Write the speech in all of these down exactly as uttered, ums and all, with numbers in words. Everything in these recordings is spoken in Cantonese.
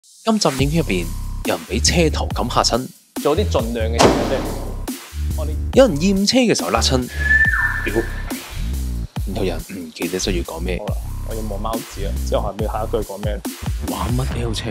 今集影片入邊，有人俾車頭冚嚇親， 做啲盡量嘅嘢啫。我哋有人驗車嘅時候辣親，屌！然後有人唔記得需要講咩， 好啦，我要望貓紙啊，之後係咪下一句講咩？ 玩乜 L 車？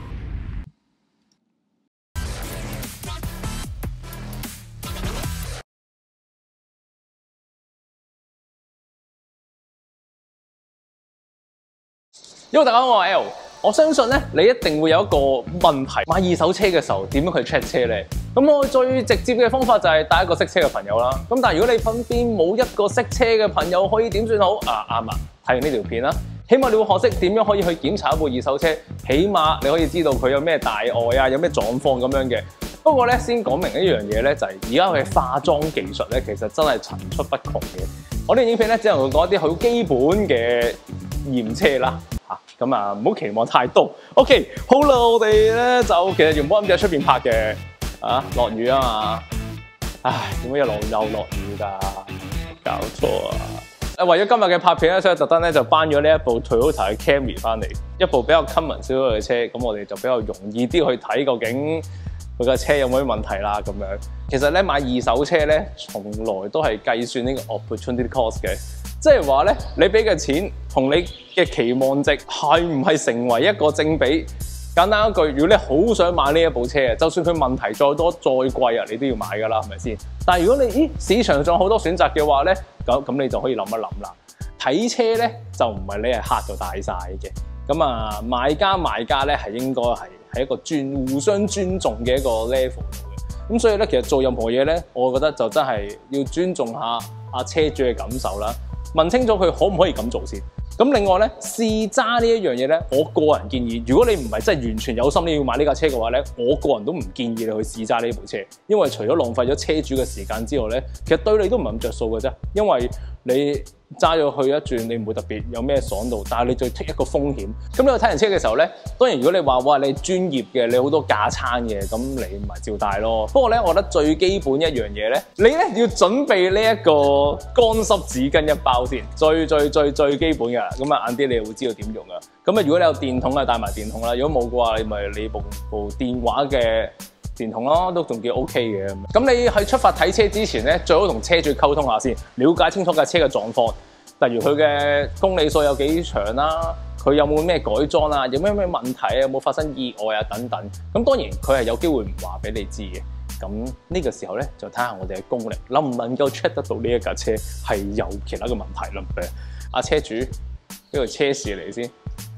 因為大家好，我係 L，我相信咧，你一定會有一個問題，買二手車嘅時候點樣去 check 車咧？咁我最直接嘅方法就係帶一個識車嘅朋友啦。咁但係如果你身邊冇一個識車嘅朋友，可以點算好？啊啱啊！睇完呢條片啦，起碼你會學識點樣可以去檢查一部二手車，起碼你可以知道佢有咩大礙啊，有咩狀況咁樣嘅。不過咧，先講明一樣嘢咧，就係而家佢嘅化妝技術咧，其實真係層出不窮嘅。我哋影片咧，只能夠講一啲好基本嘅驗車啦。嚇，咁啊，唔好期望太多。OK， 好啦，我哋咧就其實原本諗住喺出邊拍嘅，啊，落雨啊嘛，唉，點解一路又落雨㗎？搞錯啊！誒，為咗今日嘅拍片咧，所以特登咧就搬咗呢一部 Toyota 嘅 Camry 翻嚟，一部比較 common 少少嘅車，咁我哋就比較容易啲去睇究竟佢架車有冇啲問題啦咁樣。其實咧買二手車咧，從來都係計算呢個 opportunity cost 嘅。即係話咧，你俾嘅錢同你嘅期望值係唔係成為一個正比？簡單一句，如果你好想買呢一部車啊，就算佢問題再多再貴啊，你都要買㗎啦，係咪先？但係如果你咦市場上好多選擇嘅話咧，咁咁你就可以諗一諗啦。睇車咧就唔係你係黑到大晒嘅，咁啊買家賣家咧係應該係係一個尊互相尊重嘅一個 level 度嘅。咁所以咧，其實做任何嘢咧，我覺得就真係要尊重下阿車主嘅感受啦。問清楚佢可唔可以咁做先。咁另外咧，試揸呢一樣嘢咧，我個人建議，如果你唔係真係完全有心你要買呢架車嘅話咧，我個人都唔建議你去試揸呢部車，因為除咗浪費咗車主嘅時間之外咧，其實對你都唔係咁着數嘅啫，因為你揸咗去一轉，你唔會特別有咩爽到，但係你再 take 一個風險。咁你去睇人車嘅時候咧，當然如果你話哇你專業嘅，你好多架撐嘅，咁你唔係照帶咯。不過咧，我覺得最基本一樣嘢咧，你咧要準備呢一個乾濕紙巾一包先，最最最最基本嘅。咁啊晏啲你會知道點用噶。咁啊如果你有電筒啊，帶埋電筒啦；如果冇嘅話，你咪你部部電話嘅電筒咯，都仲叫 OK 嘅。咁你喺出發睇車之前咧，最好同車主溝通下先，了解清楚架車嘅狀況，例如佢嘅公里數有幾長啦，佢有冇咩改裝啊，有咩咩問題啊，有冇發生意外啊等等。咁當然佢係有機會唔話俾你知嘅。咁呢個時候咧，就睇下我哋嘅功力能唔能夠 check 得到呢一架車係有其他嘅問題啦。阿車主，呢個車匙嚟先。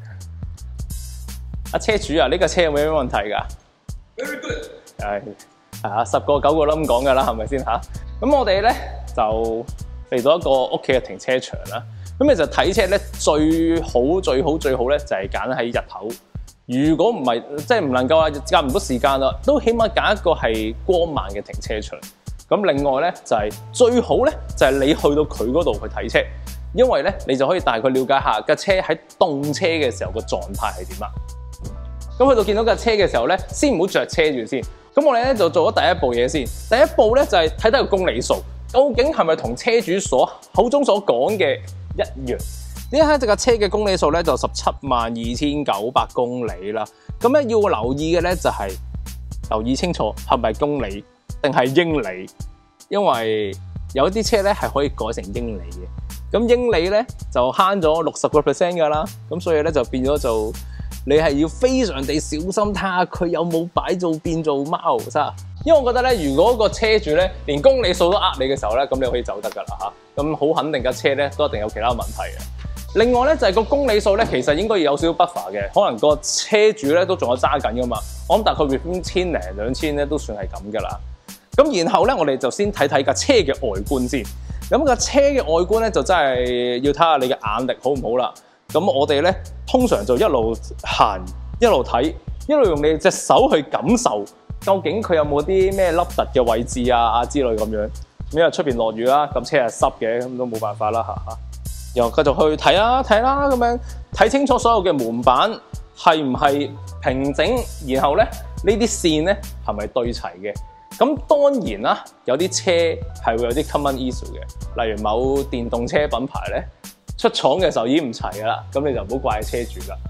阿車主啊，呢架車有冇咩問題㗎 ？Very good。係啊，十個九個都咁講㗎啦，係咪先嚇？咁我哋咧就嚟到一個屋企嘅停車場啦。咁其實睇車咧最好最好最好咧就係揀喺日頭。如果唔係即係唔能夠話夾唔到時間啦，都起碼揀一個係光猛嘅停車場。咁另外咧就係、是、最好咧就係、是、你去到佢嗰度去睇車，因為咧你就可以大概了解下架車喺凍車嘅時候個狀態係點啊。咁去到見到架車嘅時候咧，先唔好着車住先。咁我哋咧就做咗第一步嘢先。第一步咧就係睇睇個公里數，究竟係咪同車主所口中所講嘅一樣？呢一刻隻架車嘅公里數咧就十七萬二千九百公里啦。咁咧要留意嘅咧就係、是、留意清楚係咪公里定係英里，因為有啲車咧係可以改成英里嘅。咁英里咧就慳咗六十個 percent 㗎啦。咁所以咧就變咗做。你係要非常地小心睇下佢有冇擺做變做貓砂，因為我覺得咧，如果個車主咧連公里數都呃你嘅時候咧，咁你可以走得㗎啦嚇。咁好肯定架車咧都一定有其他問題嘅。另外咧就係、是、個公里數咧，其實應該要有少少 buffer 嘅，可能個車主咧都仲有揸緊㗎嘛。我諗大概 within 千零兩千咧都算係咁㗎啦。咁然後咧，我哋就先睇睇架車嘅外觀先。咁架車嘅外觀咧就真係要睇下你嘅眼力好唔好啦。咁我哋咧通常就一路行一路睇，一路用你隻手去感受，究竟佢有冇啲咩凹凸嘅位置啊之類咁樣。因為出邊落雨啦，咁車係濕嘅，咁都冇辦法啦嚇。然後繼續去睇啦睇啦，咁樣睇清楚所有嘅門板係唔係平整，然後咧呢啲線咧係咪對齊嘅？咁當然啦，有啲車係會有啲 common issue 嘅，例如某電動車品牌咧。出廠嘅時候已經唔齊㗎啦，咁你就唔好怪車主啦。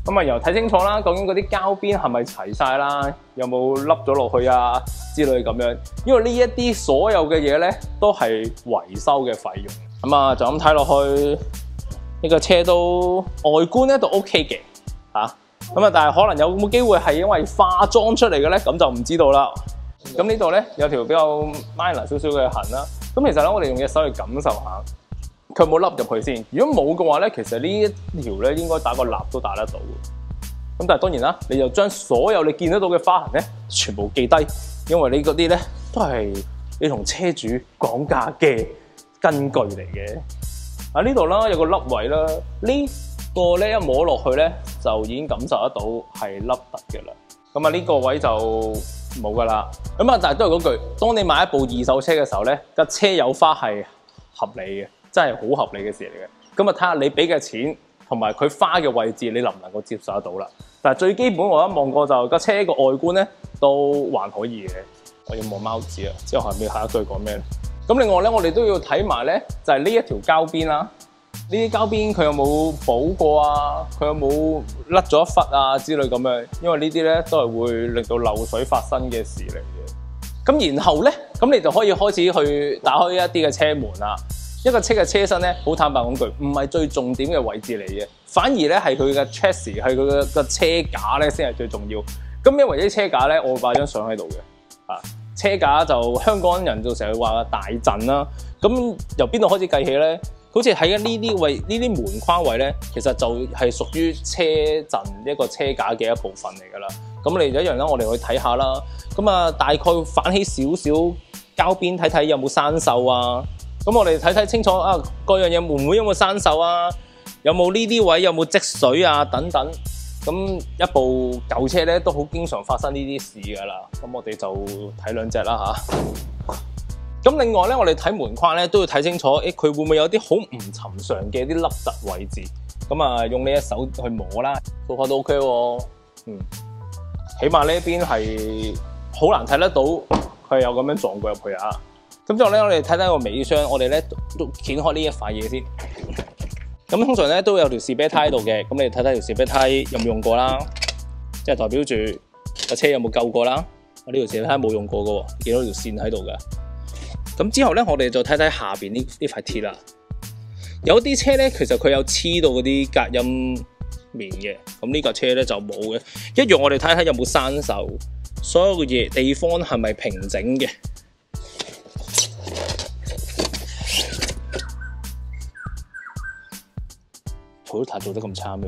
咁啊，又睇清楚啦，究竟嗰啲膠邊係咪齊晒啦？有冇凹咗落去啊？之類咁樣。因為呢一啲所有嘅嘢咧，都係維修嘅費用。咁啊，就咁睇落去，呢個車都外觀咧都 OK 嘅嚇。咁啊，但係可能有冇機會係因為化妝出嚟嘅咧？咁就唔知道啦。咁呢度咧有條比較 minor 少少嘅痕啦。咁其實咧，我哋用隻手去感受下，佢有冇凹入去先。如果冇嘅話咧，其實呢一條咧應該打個蠟都打得到嘅。咁但係當然啦，你就將所有你見得到嘅花痕咧，全部記低，因為你嗰啲咧都係你同車主講價嘅根據嚟嘅。啊呢度啦有個凹位啦，呢個咧一摸落去咧就已經感受得到係凹凸嘅啦。咁啊呢個位就冇噶啦。咁啊但係都係嗰句，當你買一部二手車嘅時候咧，架車有花係合理嘅，真係好合理嘅事嚟嘅。咁啊睇下你俾嘅錢同埋佢花嘅位置，你能唔能夠接受得到啦？但係最基本我一望過就架車個外觀咧都還可以嘅。我要望貓紙啊，之後後面下一句講咩咧？咁另外咧，我哋都要睇埋咧，就係呢一條膠邊啦。呢啲膠邊佢有冇補過啊？佢有冇甩咗一忽啊之類咁樣？因為呢啲咧都係會令到漏水發生嘅事嚟嘅。咁然後咧，咁你就可以開始去打開一啲嘅車門啦。一個車嘅車身咧，好坦白講句，唔係最重點嘅位置嚟嘅，反而咧係佢嘅 chassis， 係佢嘅個車架咧先係最重要。咁咩為之車架咧？我會擺張相喺度嘅。啊，車架就香港人就成日話大陣啦。咁由邊度開始計起咧？好似喺呢啲位、呢啲門框位咧，其實就係屬於車陣一個車架嘅一部分嚟㗎啦。咁你一樣啦，我哋去睇下啦。咁啊，大概反起少少膠邊，睇睇有冇生鏽啊。咁我哋睇睇清楚啊，各樣嘢會唔會有冇生鏽啊？有冇呢啲位有冇積水啊？等等。咁一部舊車咧都好經常發生呢啲事㗎啦。咁我哋就睇兩隻啦嚇。咁另外咧，我哋睇門框咧都要睇清楚，誒佢會唔會有啲好唔尋常嘅啲凹凸位置？咁啊，用呢一手去摸啦，做法都 OK 喎。嗯，起碼呢一邊係好難睇得到佢係有咁樣撞過入去啊。咁之後咧，我哋睇睇個尾箱，我哋咧都掀開呢一塊嘢先。咁通常咧都有條士啤胎喺度嘅，咁你睇睇條士啤胎有冇用過啦，即係代表住個車有冇救過啦。我呢條士啤胎冇用過嘅喎，見到條線喺度嘅。咁之後咧，我哋就睇睇下邊呢呢塊鐵啦。有啲車咧，其實佢有黐到嗰啲隔音棉嘅，咁呢架車咧就冇嘅。一樣我哋睇睇有冇生鏽，所有嘅嘢地方係咪平整嘅。Toyota做得咁差咩？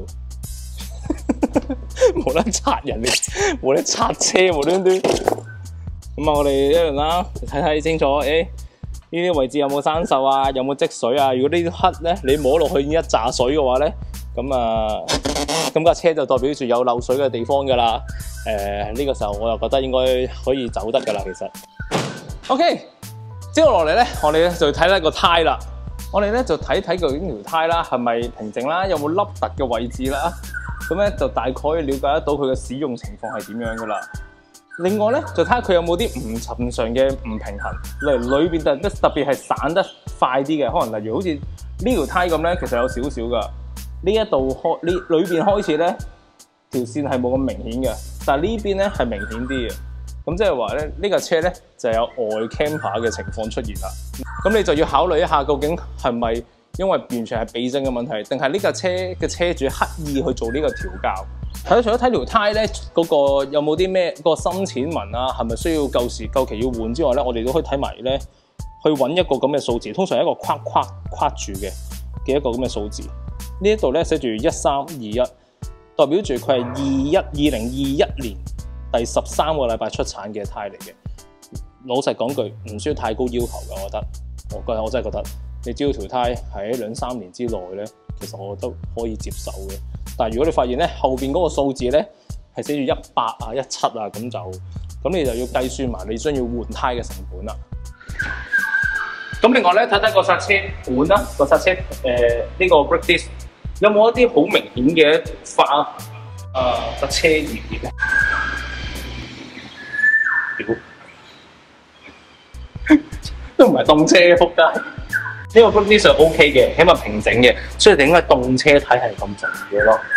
冇得拆人哋，冇得拆車，無端端。咁啊，我哋一樣啦，睇睇清楚，誒呢啲位置有冇生鏽啊？有冇積水啊？如果呢啲黑咧，你摸落去已經一揸水嘅話咧，咁啊，咁架車就代表住有漏水嘅地方㗎啦。誒、呃、呢、這個時候我又覺得應該可以走得㗎啦，其實。OK， 之後落嚟咧，我哋咧就睇睇個胎啦。我哋咧就睇睇究竟條胎啦，係咪平靜啦？有冇凹凸嘅位置啦？咁咧就大概可以了解得到佢嘅使用情況係點樣噶啦。另外咧就睇下佢有冇啲唔尋常嘅唔平衡，例如裏邊特特別係散得快啲嘅，可能例如好似呢條胎咁咧，其實有少少噶。呢一度開呢裏邊開始咧條線係冇咁明顯嘅，但係呢邊咧係明顯啲嘅。咁即係話咧，呢架車咧就有外 camper 嘅情況出現啦。咁你就要考慮一下，究竟係咪因為完全係避震嘅問題，定係呢架車嘅車主刻意去做呢個調校？睇除咗睇條胎咧，嗰個有冇啲咩個深淺紋啊，係咪需要夠時夠期要換之外咧，我哋都可以睇埋咧，去揾一個咁嘅數字，通常係一個框框框住嘅嘅一個咁嘅數字。呢一度咧寫住一三二一，代表住佢係二一二零二一年第十三個禮拜出產嘅胎嚟嘅。老實講句，唔需要太高要求嘅，我覺得。我覺得我真係覺得，你只要條胎喺兩三年之內咧，其實我都可以接受嘅。但係如果你發現咧後邊嗰個數字咧係寫住一百啊、一七啊，咁就咁你就要計算埋你將要換胎嘅成本啦。咁另外咧睇睇個剎車管啦，個剎車誒呢、呃這個 brake disc 有冇一啲好明顯嘅花啊個車葉咧？都唔係凍車嘅，仆街。呢個 brake disc 係 OK 嘅，起碼平整嘅，所以點解凍車睇係咁重要咯？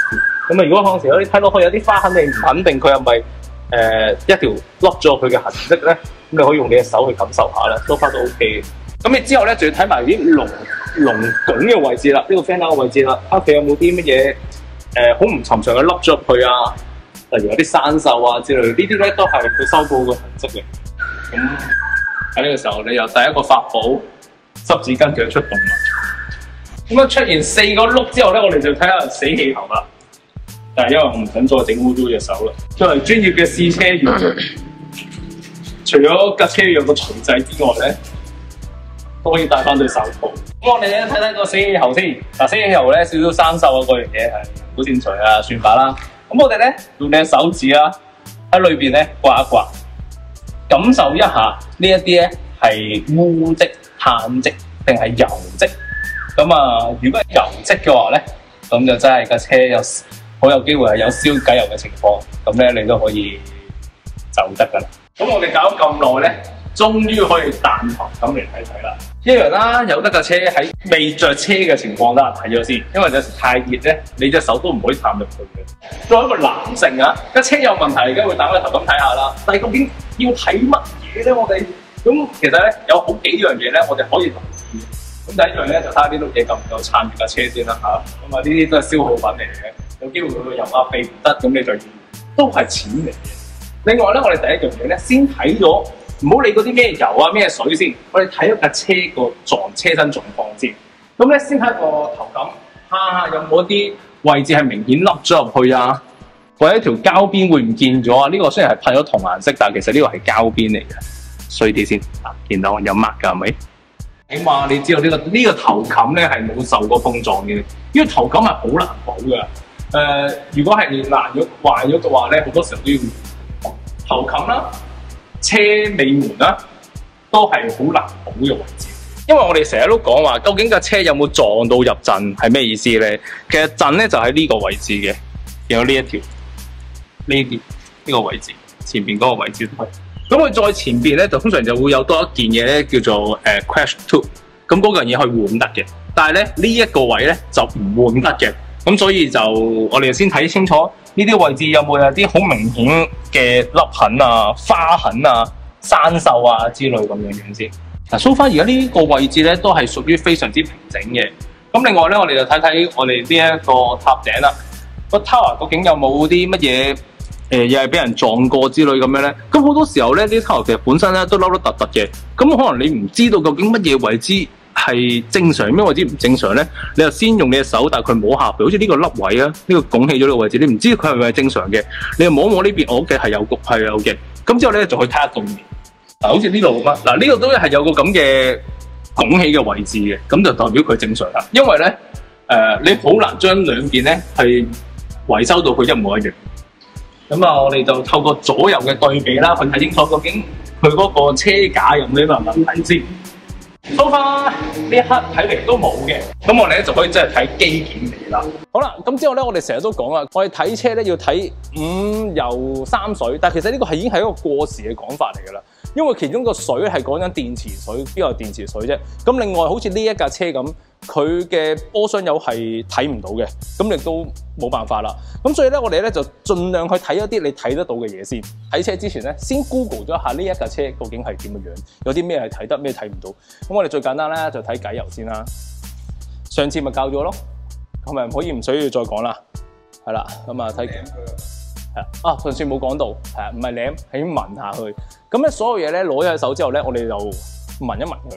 咁啊，如果可能時有啲睇落去有啲花痕，你唔肯定佢係咪誒一條凹咗佢嘅痕跡咧，咁你可以用你嘅手去感受下啦，梳花都 OK 嘅。咁你之後咧，就要睇埋啲龍龍拱嘅位置啦，呢、這個 fan 嘅位置啦，睇佢有冇啲乜嘢誒好唔尋常嘅凹咗入去啊，例如有啲生鏽啊之類，呢啲咧都係佢修補嘅痕跡嘅。咁喺呢個時候，你由第一個法寶濕紙巾就出動啦。咁啊出現四個碌之後咧，我哋就睇下死氣喉啦。但係因為我唔想再整污糟隻手啦，作為專業嘅試車員，除咗架車有個錘仔之外咧，都可以戴翻對手套。咁我哋咧睇睇個死氣喉先。嗱，死氣喉咧少少生鏽啊，嗰樣嘢係好剪除啊，算法啦。咁我哋咧用你嘅手指啦，喺裏邊咧刮一刮，感受一下呢一啲咧係污漬、碳漬定係油漬。咁啊，如果係油漬嘅話咧，咁就真係架車有好有機會係有燒機油嘅情況，咁咧你都可以走得噶啦。咁我哋搞咗咁耐咧，終於可以彈頭咁嚟睇睇啦。一樣啦，有得架車喺未着車嘅情況啦，睇咗先，因為有時太熱咧，你隻手都唔可以探入去嘅。作為一個男性啊，架車有問題，而家會打開頭咁睇下啦。但係究竟要睇乜嘢咧？我哋咁其實咧有好幾樣嘢咧，我哋可以留意。咁第一樣咧就睇下呢碌嘢夠唔夠撐住架車先啦嚇。咁啊呢啲都係消耗品嚟嘅。有機會佢會油壓避唔得，咁你就要都係錢嚟嘅。另外咧，我哋第一樣嘢咧，先睇咗，唔好理嗰啲咩油啊、咩水先，我哋睇咗架車個狀車身狀況先。咁咧，先睇個頭感，下下有冇一啲位置係明顯凹咗入去啊，或者條膠邊會唔見咗啊？呢、這個雖然係噴咗銅顏色，但係其實呢個係膠邊嚟嘅，衰啲先啊，見到有抹㗎係咪？起碼你知道呢、這個呢、這個頭冚咧係冇受過碰撞嘅，因為頭冚係好難補㗎。誒、呃，如果係爛咗、壞咗嘅話咧，好多時候都要頭冚啦、車尾門啦，都係好難補嘅位置。因為我哋成日都講話，究竟架車有冇撞到入震係咩意思咧？其實震咧就喺呢個位置嘅，有呢一條呢啲呢個位置，前邊嗰個位置都係。咁佢再前邊咧，就通常就會有多一件嘢咧，叫做誒、呃、crash tube。咁嗰樣嘢可以換得嘅，但係咧呢一、這個位咧就唔換得嘅。咁所以就我哋先睇清楚呢啲位置有冇有啲好明顯嘅凹痕啊、花痕啊、生鏽啊之類咁樣樣先。嗱，so far而家呢個位置咧都係屬於非常之平整嘅。咁另外咧，我哋就睇睇我哋呢一個塔頂啦，個 tower 究竟有冇啲乜嘢誒又係俾人撞過之類咁樣咧？咁好多時候咧，啲 tower 其實本身咧都凹凹凸凸嘅。咁可能你唔知道究竟乜嘢位置係正常，咩位置唔正常咧？你就先用你嘅手，大概摸下，好似呢個凹位啊，呢、這個拱起咗呢個位置，你唔知佢係咪正常嘅？你就摸摸呢邊，我屋企係有局，係有嘅。咁之後咧就去睇下對面，嗱，好似呢度咁啊，嗱呢度都係有個咁嘅拱起嘅位置嘅，咁就代表佢正常啦。因為咧，誒、呃、你好難將兩邊咧係維修到佢一模一樣。咁啊，我哋就透過左右嘅對比啦，去睇清楚究竟佢嗰個車架有冇咩問題先。So far呢一刻睇嚟都冇嘅，咁我哋咧就可以真係睇機件嚟啦。好啦，咁之後咧，我哋成日都講啦，我哋睇車咧要睇五油三水，但係其實呢個係已經係一個過時嘅講法嚟㗎啦。因為其中個水係講緊電池水，邊有電池水啫？咁另外好似呢一架車咁，佢嘅波箱油係睇唔到嘅，咁亦都冇辦法啦。咁所以咧，我哋咧就盡量去睇一啲你睇得到嘅嘢先。睇車之前咧，先 Google 咗一下呢一架車究竟係點嘅樣，有啲咩係睇得，咩睇唔到。咁我哋最簡單咧就睇偈油先啦。上次咪教咗咯，係咪可以唔需要再講啦？係啦，咁啊睇。係啊，上次冇講到，係啊，唔係舐，係聞下去。咁咧，所有嘢咧攞咗喺手之後咧，我哋就聞一聞佢，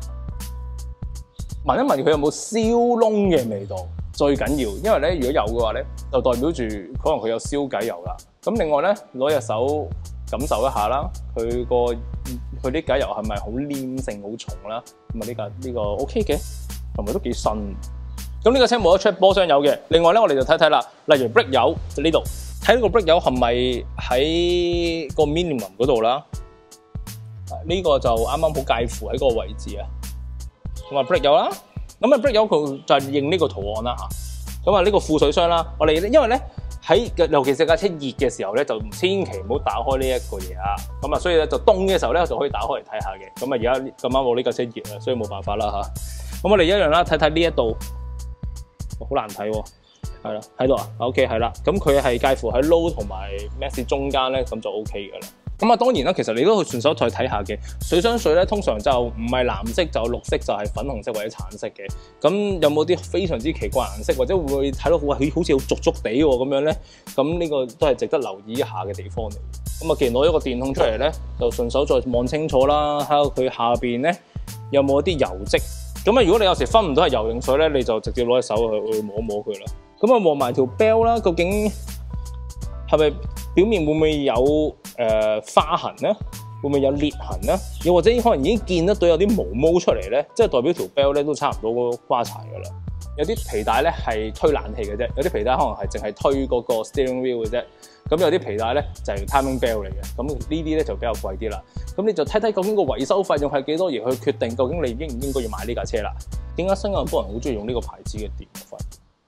聞一聞佢有冇燒燶嘅味道，最緊要。因為咧，如果有嘅話咧，就代表住可能佢有燒偈油啦。咁另外咧，攞隻手感受一下啦，佢個佢啲偈油係咪好黏性好重啦？咁啊呢個呢個 OK 嘅，同埋都幾新。咁呢個車冇得出波箱油嘅。另外咧，我哋就睇睇啦，例如 brake 油呢度。睇呢個 brake 油係咪喺個 minimum 嗰度啦？呢、這個就啱啱好介乎喺嗰個位置啊。咁啊 brake 油啦，咁啊 brake 油佢就係認呢個圖案啦嚇。咁啊呢個副水箱啦，我哋因為咧喺尤其是架車熱嘅時候咧，就千祈唔好打開呢一個嘢啊。咁啊，所以咧就凍嘅時候咧就可以打開嚟睇下嘅。咁啊而家咁啱我呢架車熱啊，所以冇辦法啦嚇。咁我哋一樣啦，睇睇呢一度，好難睇喎。 係啦，喺度啊 ，OK 係啦，咁佢係介乎喺 Low 同埋 Max 中間咧，咁就 OK 噶啦。咁啊，當然啦，其實你都可以順手再睇下嘅水箱水咧，通常就唔係藍色就綠色，就係粉紅色或者橙色嘅。咁有冇啲非常之奇怪顏色，或者會唔會睇到哇，佢好似好濁濁地喎咁樣咧？咁呢個都係值得留意一下嘅地方嚟。咁啊，既然攞咗個電筒出嚟咧，就順手再望清楚啦，睇下佢下邊咧有冇一啲油漬。咁啊，如果你有時分唔到係油定水咧，你就直接攞隻手去去摸摸佢啦。咁啊，望埋條 bell 啦，究竟係咪表面會唔會有誒、呃、花痕咧？會唔會有裂痕咧？又或者可能已經見得到有啲毛毛出嚟咧，即係代表條 bell 咧都差唔多瓜柴噶啦。有啲皮帶咧係推冷氣嘅啫，有啲皮帶可能係淨係推嗰個 steering wheel 嘅啫。咁有啲皮帶咧就係 timing bell 嚟嘅。咁呢啲咧就比較貴啲啦。咁你就睇睇究竟個維修費用係幾多，而去決定究竟你應唔應該要買呢架車啦。點解新加坡人好中意用呢個牌子嘅電費？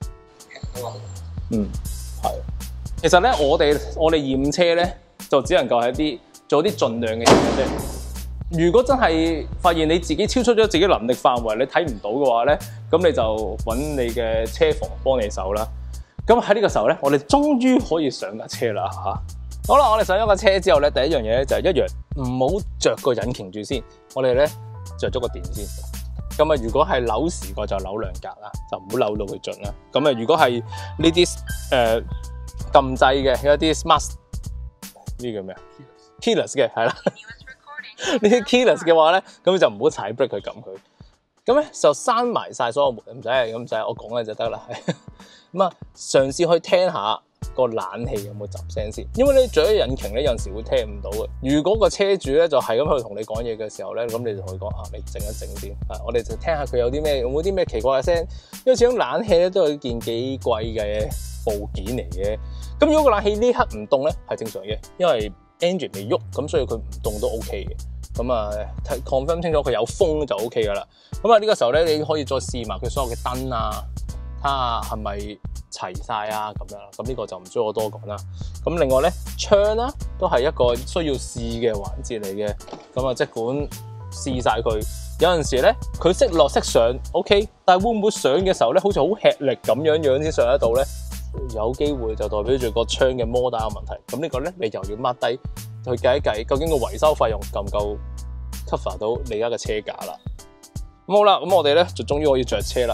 嗯，係。其實咧，我哋我哋驗車咧，就只能夠係一啲做啲盡量嘅嘢嘅啫。如果真係發現你自己超出咗自己能力範圍，你睇唔到嘅話咧，咁你就揾你嘅車房幫你手啦。咁喺呢個時候咧，我哋終於可以上架車啦嚇。好啦，我哋上咗架車之後咧，第一樣嘢咧就係一樣，唔好着個引擎住先。我哋咧着咗個電先。咁啊，如果係扭時個就扭兩格啦，就唔好扭到佢盡啦。咁啊，如果係呢啲誒撳掣嘅，有一啲 smart 呢啲叫咩啊 ？keyless 嘅係啦，呢啲 keyless 嘅話咧，咁就唔好踩 brake 去撳佢。咁咧就閂埋晒所有門，唔使咁唔使，我講嘅就得啦。咁啊，嘗試去聽下個冷氣有冇雜聲先，因為你着咗引擎咧，有陣時會聽唔到嘅。如果個車主咧就係咁去同你講嘢嘅時候咧，咁你就同佢講啊，你靜一靜先啊，我哋就聽下佢有啲咩，有冇啲咩奇怪嘅聲。因為始終冷氣咧都係一件幾貴嘅部件嚟嘅。咁如果個冷氣呢刻唔動咧，係正常嘅，因為 engine 未喐，咁所以佢唔動都 OK 嘅。咁啊，confirm 清楚佢有風就 OK 噶啦。咁啊，呢個時候咧，你可以再試埋佢所有嘅燈啊，睇下係咪齊晒啊咁樣啦。咁呢個就唔需要我多講啦。咁另外咧，窗啦都係一個需要試嘅環節嚟嘅。咁啊，即管試晒佢。有陣時咧，佢識落識上 OK， 但係會唔會上嘅時候咧，好似好吃力咁樣樣先上得到咧？有機會就代表住個窗嘅摩打有問題。咁呢個咧，你又要 mark 低去計一計，究竟個維修費用夠唔夠 cover 到你而家嘅車價啦？咁好啦，咁我哋咧就終於可以着車啦。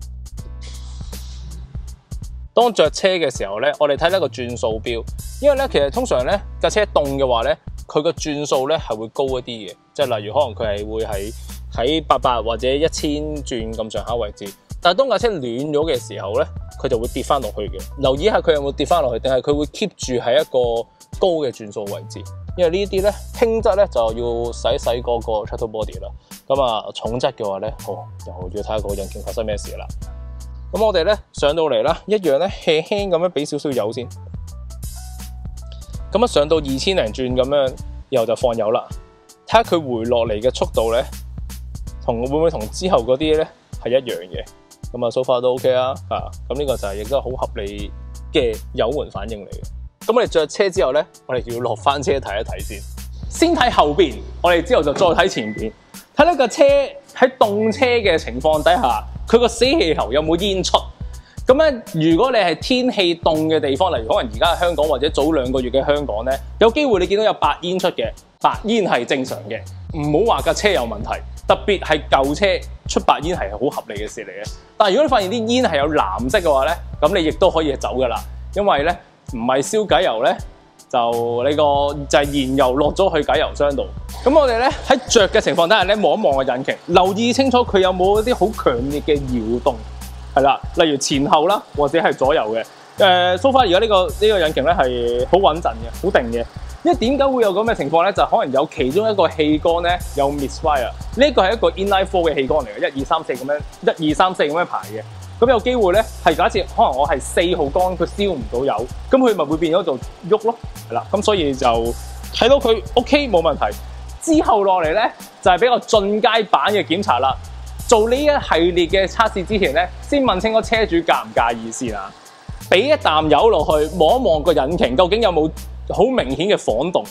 當着車嘅時候咧，我哋睇睇個轉數表，因為咧其實通常咧架車凍嘅話咧，佢個轉數咧係會高一啲嘅，即係例如可能佢係會喺喺八百或者一千轉咁上下位置。但係當架車暖咗嘅時候咧，佢就會跌翻落去嘅。留意下佢有冇跌翻落去，定係佢會 keep 住喺一個高嘅轉數位置。因為呢啲咧輕質咧就要洗一洗嗰個 throttle body 啦。咁啊重質嘅話咧，哦又要睇下個引擎發生咩事啦。咁我哋咧上到嚟啦，一樣咧輕輕咁樣俾少少油先。咁啊上到二千零轉咁樣，然後就放油啦。睇下佢回落嚟嘅速度咧，同會唔會同之後嗰啲咧係一樣嘅？咁啊 so far 都 OK 啦，啊咁呢個就係亦都係好合理嘅油門反應嚟嘅。咁我哋着車之後咧，我哋要落翻車睇一睇先。先睇後邊，我哋之後就再睇前邊，睇呢個車喺凍車嘅情況底下，佢個死氣喉有冇煙出？咁咧，如果你係天氣凍嘅地方，例如可能而家喺香港或者早兩個月嘅香港咧，有機會你見到有白煙出嘅，白煙係正常嘅，唔好話架車有問題。特別係舊車出白煙係好合理嘅事嚟嘅。但係如果你發現啲煙係有藍色嘅話咧，咁你亦都可以走噶啦，因為咧唔係燒偈油咧，就呢個就係燃油落咗去偈油箱度。咁我哋咧喺着嘅情況底下咧，望一望個引擎，留意清楚佢有冇一啲好強烈嘅搖動，係啦，例如前後啦，或者係左右嘅。誒 so far 而家呢個呢個引擎咧係好穩陣嘅，好定嘅。因為點解會有咁嘅情況咧？就可能有其中一個氣缸咧有 misfire，呢個係一個 inline four 嘅氣缸嚟嘅，一二三四咁樣，一二三四咁樣排嘅。咁有機會咧係假設可能我係四號缸，佢燒唔到油，咁佢咪會變咗做喐咯，係啦。咁所以就睇到佢 OK 冇問題。之後落嚟咧就係比較進階版嘅檢查啦。做呢一系列嘅測試之前咧，先問清個車主介唔介意先啊。俾一啖油落去，望一望個引擎究竟有冇好明顯嘅晃動。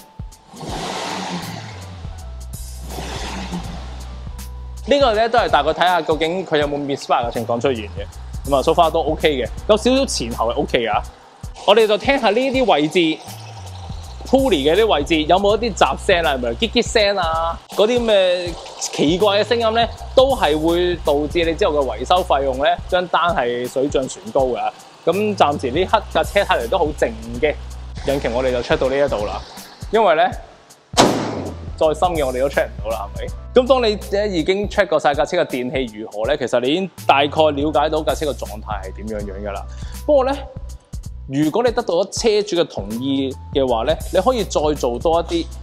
呢個咧都係大概睇下究竟佢有冇 misfire 嘅情況出現嘅。 咁啊 so far 都 OK 嘅，有少少前後係 OK 噶。我哋就聽下呢啲位置 pulley 嘅啲位置有冇一啲雜聲啊，係咪嘰嘰聲啊？嗰啲咩奇怪嘅聲音咧，都係會導致你之後嘅維修費用咧，張單係水漲船高㗎。咁暫時呢刻架車睇嚟都好靜嘅，引擎我哋就 check 到呢一度啦。因為咧再深嘅我哋都 check 唔到啦，係咪？咁當你咧已經 check 過晒架車嘅電氣如何咧，其實你已經大概了解到架車嘅狀態係點樣樣㗎啦。不過咧，如果你得到咗車主嘅同意嘅話咧，你可以再做多一啲，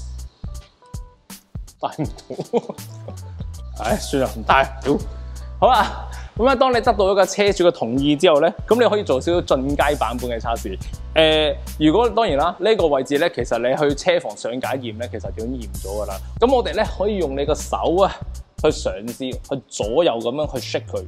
帶唔到，唉，算啦，唔帶，屌，好啦，咁咧，當你得到咗個車主嘅同意之後咧，咁你可以做少少進階版本嘅測試。誒、呃，如果當然啦，呢、這個位置咧，其實你去車房上架驗咧，其實已經驗咗噶啦。咁我哋咧可以用你個手啊，去嘗試去左右咁樣去 shake 佢。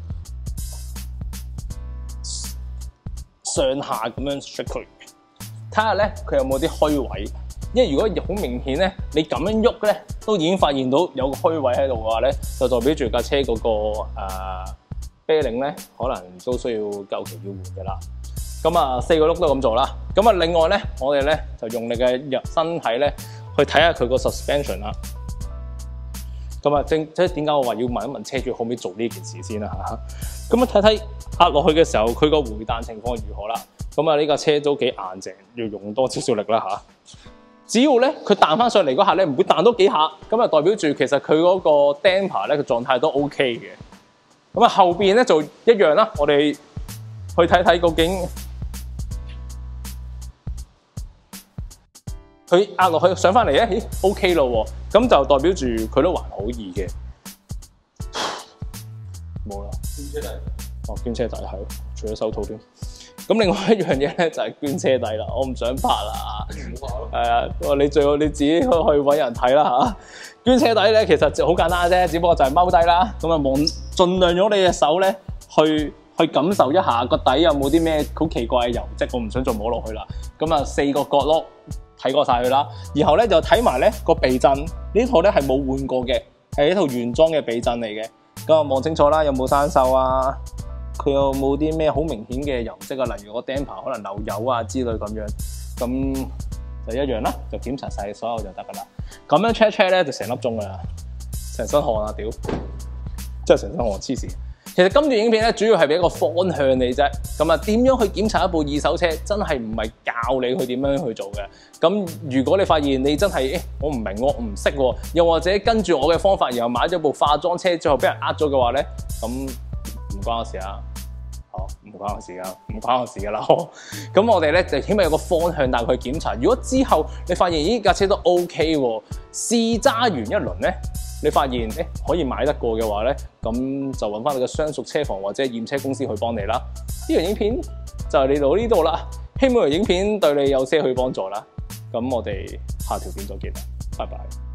上下咁樣 shake 佢，睇下咧佢有冇啲虛位。因為如果好明顯咧，你咁樣喐咧，都已經發現到有個虛位喺度嘅話咧，就代表住架車嗰、那個誒、呃、啤令咧，可能都需要舊期要換嘅啦。咁啊，四個轆都咁做啦。咁啊，另外咧，我哋咧就用你嘅身體咧去睇下佢個 suspension 啦。咁啊，正即係點解我話要問一問車主可唔可以做呢件事先啦嚇？咁啊，睇睇壓落去嘅時候，佢個回彈情況如何啦？咁啊，呢架車都幾硬淨，要用多少少力啦嚇。只要咧佢彈翻上嚟嗰下咧，唔會彈多幾下，咁啊代表住其實佢嗰個 damper 咧個狀態都 OK 嘅。咁啊後邊咧就一樣啦，我哋去睇睇究竟佢壓落去上翻嚟咧，咦 OK 咯喎，咁就代表住佢都還可以嘅。冇啦，捐車底，哦捐車底係，除咗手套添。咁另外一樣嘢咧就係捐車底啦，我唔想拍啦，係啊，你最好你自己去去揾人睇啦嚇。捐車底咧其實就好簡單啫，只不過就係踎低啦，咁啊望盡量用你隻手咧去去感受一下個底有冇啲咩好奇怪嘅油漬，我唔想再摸落去啦。咁啊四個角落睇過晒佢啦，然後咧就睇埋咧個避震，呢套咧係冇換過嘅，係一套原裝嘅避震嚟嘅。咁啊望清楚啦，有冇生鏽啊？佢有冇啲咩好明顯嘅油漬啊？例如個 damper 可能漏油啊之類咁樣，咁就一樣啦，就檢查晒所有就得噶啦。咁樣 check check 咧就成粒鐘噶啦，成身汗啊屌，真係成身汗黐線。其實今段影片咧主要係俾一個方向你啫，咁啊點樣去檢查一部二手車，真係唔係教你去點樣去做嘅。咁如果你發現你真係誒、欸、我唔明喎，我唔識喎，又或者跟住我嘅方法，然後買咗部化妝車，最後俾人呃咗嘅話咧，咁唔關我事啊。哦，唔關我事噶，唔關我事噶啦。咁我哋咧就起碼有個方向帶佢去檢查。如果之後你發現咦架車都 OK 喎，試揸完一輪咧，你發現誒、欸、可以買得過嘅話咧，咁就揾翻你嘅相熟車房或者驗車公司去幫你啦。呢條影片就係嚟到呢度啦，希望條影片對你有些許幫助啦。咁我哋下條片再見啦，拜拜。